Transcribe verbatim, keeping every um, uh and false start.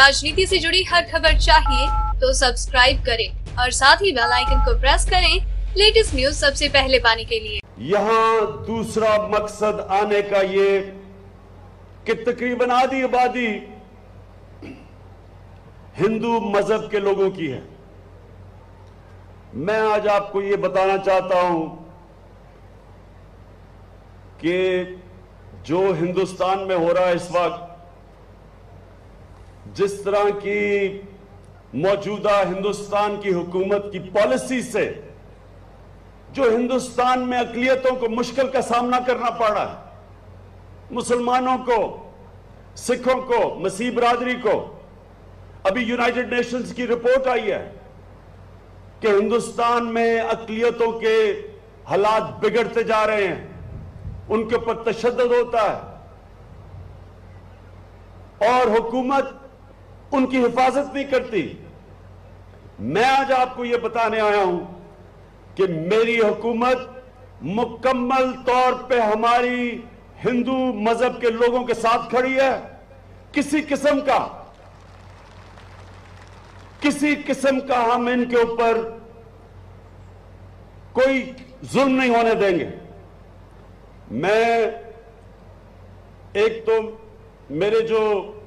राजनीति से जुड़ी हर खबर चाहिए तो सब्सक्राइब करें और साथ ही बेल आइकन को प्रेस करें लेटेस्ट न्यूज सबसे पहले पाने के लिए। यहाँ दूसरा मकसद आने का ये कि तकरीबन आधी आबादी हिंदू मजहब के लोगों की है। मैं आज आपको ये बताना चाहता हूं कि जो हिंदुस्तान में हो रहा है इस वक्त, जिस तरह की मौजूदा हिंदुस्तान की हुकूमत की पॉलिसी से जो हिंदुस्तान में अक़लियतों को मुश्किल का सामना करना पड़ रहा है, मुसलमानों को, सिखों को, मसीह बरादरी को। अभी यूनाइटेड नेशंस की रिपोर्ट आई है कि हिंदुस्तान में अक़लियतों के हालात बिगड़ते जा रहे हैं, उनके ऊपर तशद्दुद होता है और हुकूमत उनकी हिफाजत नहीं करती। मैं आज आपको यह बताने आया हूं कि मेरी हुकूमत मुकम्मल तौर पे हमारी हिंदू मजहब के लोगों के साथ खड़ी है। किसी किस्म का किसी किस्म का हम इनके ऊपर कोई जुल्म नहीं होने देंगे। मैं एक तो मेरे जो